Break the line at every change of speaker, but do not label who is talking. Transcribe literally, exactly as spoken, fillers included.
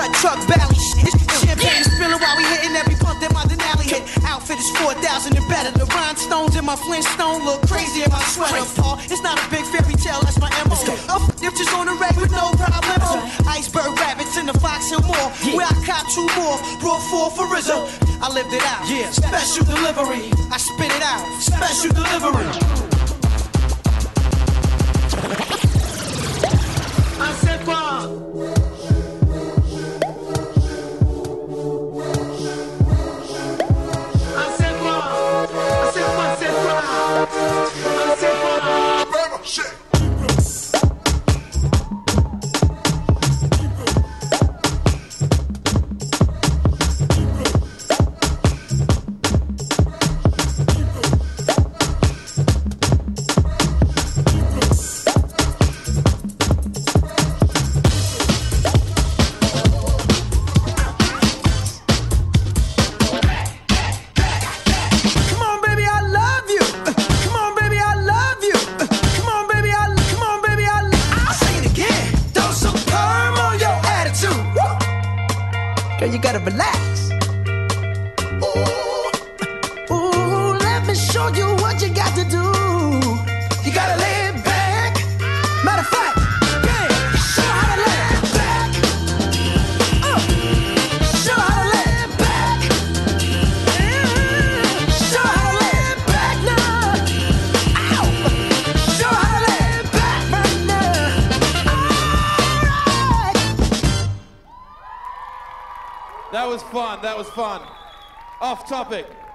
Uncut truck belly shit. Champagne spilling while we hitting every pump that my Denali hit. Outfit is four thousand and better. The rhinestones in my Flintstone look crazy in my sweater. Paul, it's not a big fairy tale, that's my M O. Up if just on the reg with no problem. Iceberg rabbits in the Fox Hill Mall. Where I cop two more, brought four for Rizzo. I lived it out. Yeah. Special delivery. I spit it out. Special delivery. I said quoi? I said quoi? I said quoi? I said quoi? I said quoi? Shit. You gotta relax. Ooh, ooh, let me show you what you got to do. You gotta lay it back. Matter of fact, yeah, show how to lay it back. Uh, show how to lay it back. Yeah, show how to lay it back now. Ow. Show how to lay it back right now. All right.
That was fun, that was fun. Off topic.